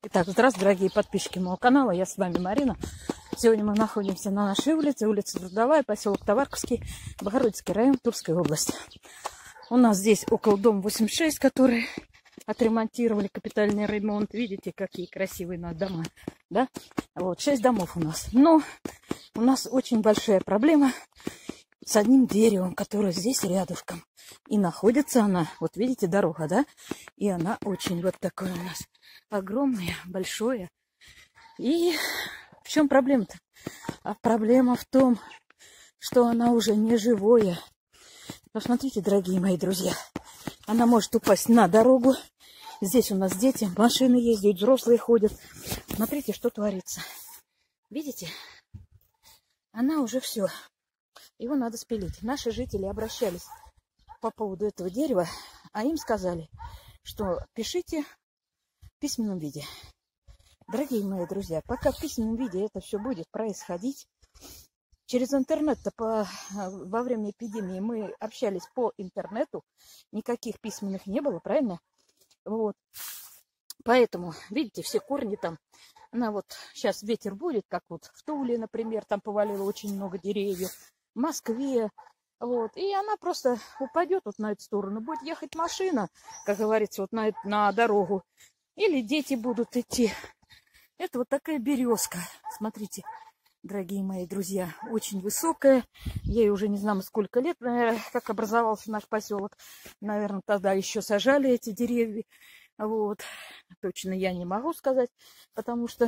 Итак, здравствуйте, дорогие подписчики моего канала. Я с вами Марина. Сегодня мы находимся на нашей улице, улица Трудовая, поселок Товарковский, Богородицкий район, Тульская область. У нас здесь около дома 86, который отремонтировали, капитальный ремонт. Видите, какие красивые у нас дома, да? Вот, 6 домов у нас. Но у нас очень большая проблема с одним деревом, которое здесь рядышком. И находится она, вот видите, дорога, да? И она очень вот такое у нас огромное, большое. И в чем проблема-то? А проблема в том, что она уже не живое. Посмотрите, дорогие мои друзья, она может упасть на дорогу. Здесь у нас дети, машины ездят, взрослые ходят. Смотрите, что творится. Видите? Она уже все. Его надо спилить. Наши жители обращались по поводу этого дерева, а им сказали, что пишите в письменном виде. Дорогие мои друзья, пока в письменном виде это все будет происходить, через интернет-то во время эпидемии мы общались по интернету, никаких письменных не было, правильно? Вот. Поэтому, видите, все корни там, она вот сейчас ветер будет, как вот в Туле, например, там повалило очень много деревьев, в Москве, вот, и она просто упадет вот на эту сторону, будет ехать машина, как говорится, вот на дорогу, или дети будут идти. Это вот такая березка, смотрите, дорогие мои друзья, очень высокая, ей уже не знаю сколько лет, наверное, как образовался наш поселок, наверное, тогда еще сажали эти деревья, вот, точно я не могу сказать, потому что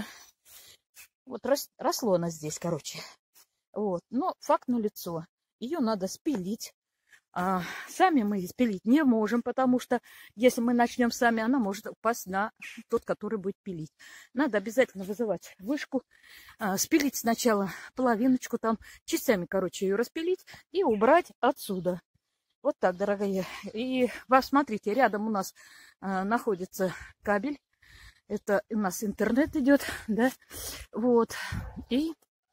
вот росло она здесь, короче, вот, но факт налицо, ее надо спилить. Сами мы спилить не можем, потому что если мы начнем сами, она может упасть на тот, который будет пилить. Надо обязательно вызывать вышку, спилить сначала половиночку, там частями, короче, ее распилить и убрать отсюда. Вот так, дорогие. И смотрите, рядом у нас находится кабель. Это у нас интернет идет, да, вот. И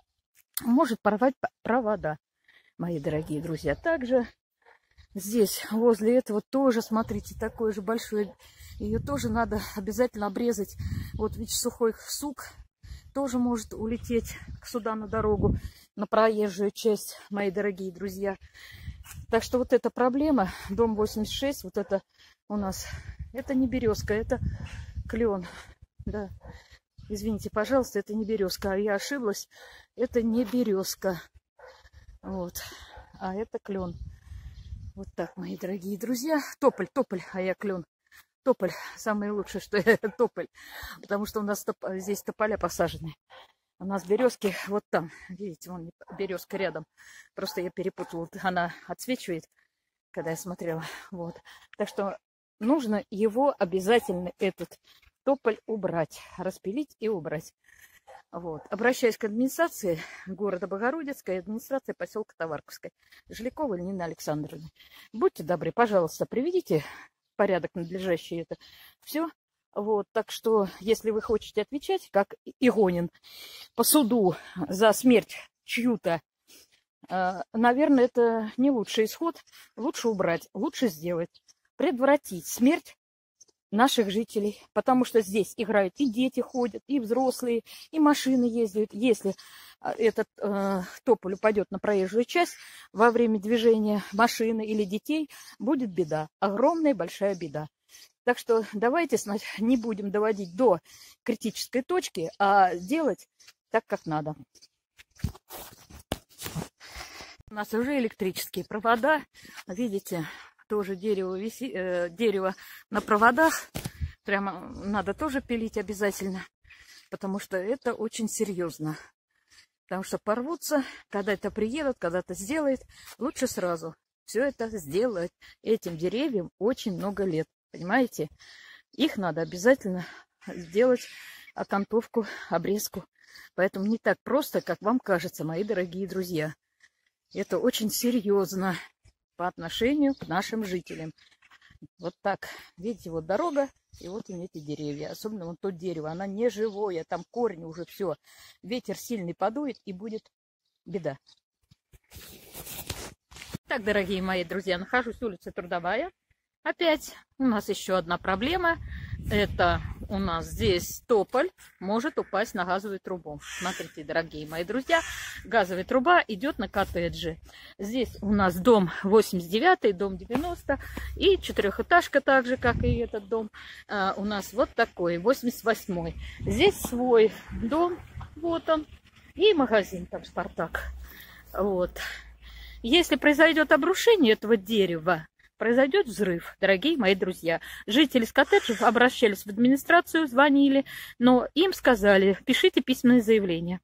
может порвать провода, мои дорогие друзья. Также здесь, возле этого тоже, смотрите, такой же большой. Ее тоже надо обязательно обрезать. Вот видите, сухой сук тоже может улететь сюда на дорогу, на проезжую часть, мои дорогие друзья. Так что вот эта проблема, дом 86, вот это у нас, это не березка, это клен. Да. Извините, пожалуйста, это не березка. Я ошиблась, это не березка. Вот. А это клен. Вот так, мои дорогие друзья. Тополь, а я клен. Тополь, самое лучшее, что я тополь. Потому что у нас здесь тополя посажены. У нас березки вот там. Видите, вон березка рядом. Просто я перепутала. Она отсвечивает, когда я смотрела. Вот. Так что нужно его обязательно, этот тополь, убрать. Распилить и убрать. Вот. Обращаюсь к администрации города Богородицкой, администрации поселка Товарковской. Жилякова Нина Александровна. Будьте добры, пожалуйста, приведите в порядок надлежащий это все. Вот. Так что, если вы хотите отвечать, как Игонин, по суду за смерть чью-то, наверное, это не лучший исход. Лучше убрать, лучше сделать, предотвратить смерть наших жителей, потому что здесь играют и дети ходят, и взрослые, и машины ездят. Если этот тополь упадет на проезжую часть во время движения машины или детей, будет беда, огромная большая беда. Так что давайте не будем доводить до критической точки, а делать так, как надо. У нас уже электрические провода, видите, тоже дерево на проводах. Прямо надо тоже пилить обязательно, потому что это очень серьезно. Потому что порвутся, когда это приедут, когда это сделает, лучше сразу все это сделать. Этим деревьям очень много лет, понимаете? Их надо обязательно сделать окантовку, обрезку. Поэтому не так просто, как вам кажется, мои дорогие друзья. Это очень серьезно по отношению к нашим жителям. Вот так. Видите, вот дорога, и вот эти деревья. Особенно вот то дерево, оно не живое, там корни уже все. Ветер сильный подует, и будет беда. Так, дорогие мои друзья, нахожусь в улице Трудовая, Опять у нас еще одна проблема. Это у нас здесь тополь может упасть на газовую трубу. Смотрите, дорогие мои друзья, газовая труба идет на коттеджи. Здесь у нас дом 89, дом 90 и четырехэтажка, так же, как и этот дом. У нас вот такой, 88. Здесь свой дом, вот он, и магазин там «Спартак». Вот. Если произойдет обрушение этого дерева, произойдет взрыв, дорогие мои друзья. Жители с коттеджев обращались в администрацию, звонили, но им сказали, пишите письменное заявление.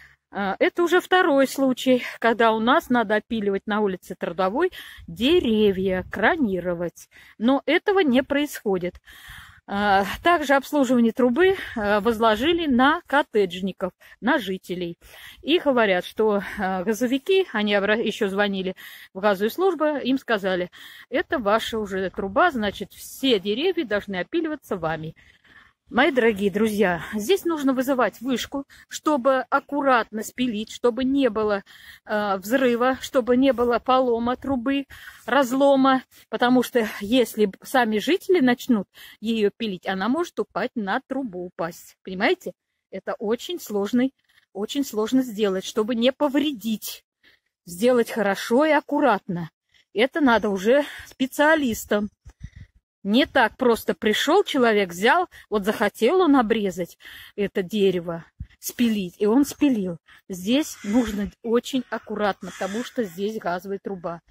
Это уже второй случай, когда у нас надо опиливать на улице Трудовой деревья, кронировать. Но этого не происходит. Также обслуживание трубы возложили на коттеджников, на жителей. И говорят, что газовики, они еще звонили в газовую службу, им сказали, это ваша уже труба, значит, все деревья должны опиливаться вами. Мои дорогие друзья, здесь нужно вызывать вышку, чтобы аккуратно спилить, чтобы не было взрыва, чтобы не было полома трубы, разлома, потому что если сами жители начнут ее пилить, она может упасть на трубу, упасть. Понимаете? Это очень сложно сделать, чтобы не повредить. Сделать хорошо и аккуратно. Это надо уже специалистам. Не так просто пришел человек, взял, вот захотел он обрезать это дерево, спилить, и он спилил. Здесь нужно очень аккуратно, потому что здесь газовая труба.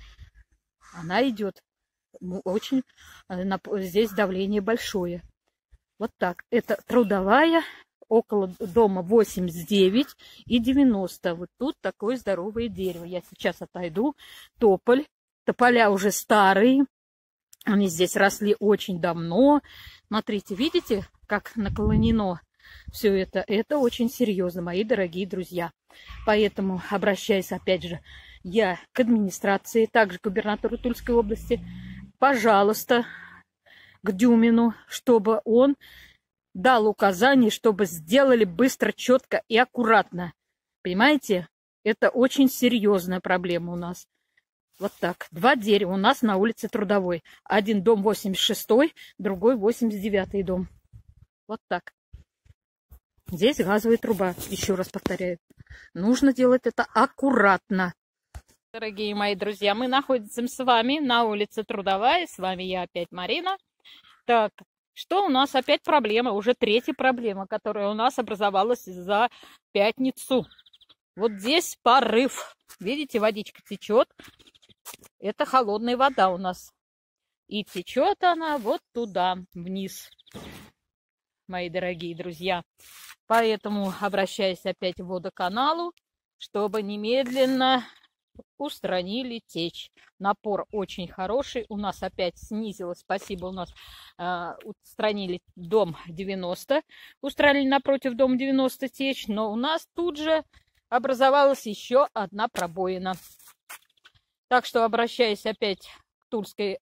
Она идет очень, здесь давление большое. Вот так. Это Трудовая, около дома 89 и 90. Вот тут такое здоровое дерево. Я сейчас отойду. Тополь. Тополя уже старые. Они здесь росли очень давно. Смотрите, видите, как наклонено все это? Это очень серьезно, мои дорогие друзья. Поэтому обращаюсь опять же я к администрации, также к губернатору Тульской области. Пожалуйста, к Дюмину, чтобы он дал указание, чтобы сделали быстро, четко и аккуратно. Понимаете? Это очень серьезная проблема у нас. Вот так. Два дерева у нас на улице Трудовой. Один дом 86, другой 89 дом. Вот так. Здесь газовая труба. Еще раз повторяю. Нужно делать это аккуратно. Дорогие мои друзья, мы находимся с вами на улице Трудовая. С вами я опять, Марина. Так, что у нас опять проблема? Уже третья проблема, которая у нас образовалась за пятницу. Вот здесь порыв. Видите, водичка течет. Это холодная вода у нас. И течет она вот туда, вниз, мои дорогие друзья. Поэтому обращаюсь опять к водоканалу, чтобы немедленно устранили течь. Напор очень хороший. У нас опять снизилось. Спасибо, у нас устранили дом 90. Устранили напротив дома 90 течь. Но у нас тут же образовалась еще одна пробоина. Так что обращаюсь опять к Тульской,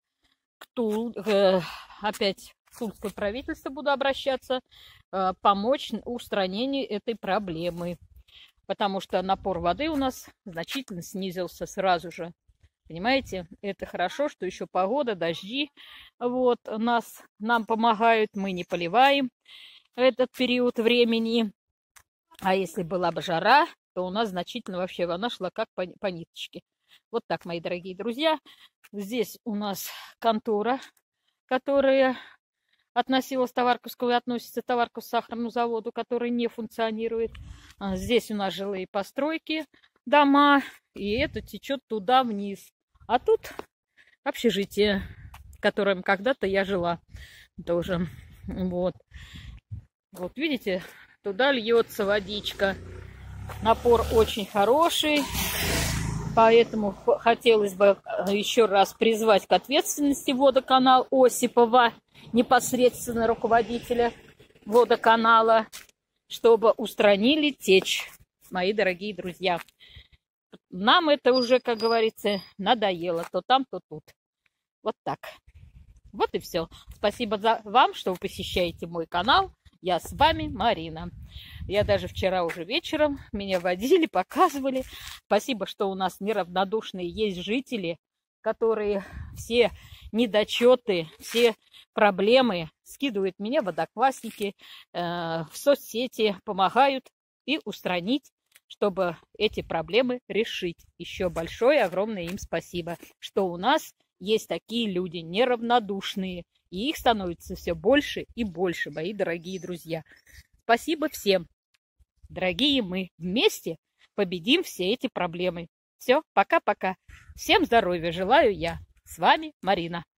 опять к Тульское правительство буду обращаться, помочь устранению этой проблемы. Потому что напор воды у нас значительно снизился сразу же. Понимаете, это хорошо, что еще погода, дожди вот, нам помогают, мы не поливаем этот период времени. А если была бы жара, то у нас значительно вообще вода шла как по ниточке. Вот так, мои дорогие друзья. Здесь у нас контора, которая относилась к Товарковскому и относится к Товарковскому сахарному заводу, который не функционирует. Здесь у нас жилые постройки, дома, и это течет туда вниз. А тут общежитие, в котором когда-то я жила тоже. Вот. Вот видите, туда льется водичка. Напор очень хороший. Поэтому хотелось бы еще раз призвать к ответственности водоканал Осипова, непосредственно руководителя водоканала, чтобы устранили течь, мои дорогие друзья. Нам это уже, как говорится, надоело. То там, то тут. Вот так. Вот и все. Спасибо вам, что вы посещаете мой канал. Я с вами, Марина. Я даже вчера уже вечером меня водили, показывали. Спасибо, что у нас неравнодушные есть жители. которые все недочеты, все проблемы скидывают меня в Одноклассники, в соцсети, помогают и устранить, чтобы эти проблемы решить. Еще большое, огромное им спасибо, что у нас есть такие люди неравнодушные, и их становится все больше и больше, мои дорогие друзья. Спасибо всем, дорогие, мы вместе победим все эти проблемы. Все, пока-пока. Всем здоровья желаю я. С вами Марина.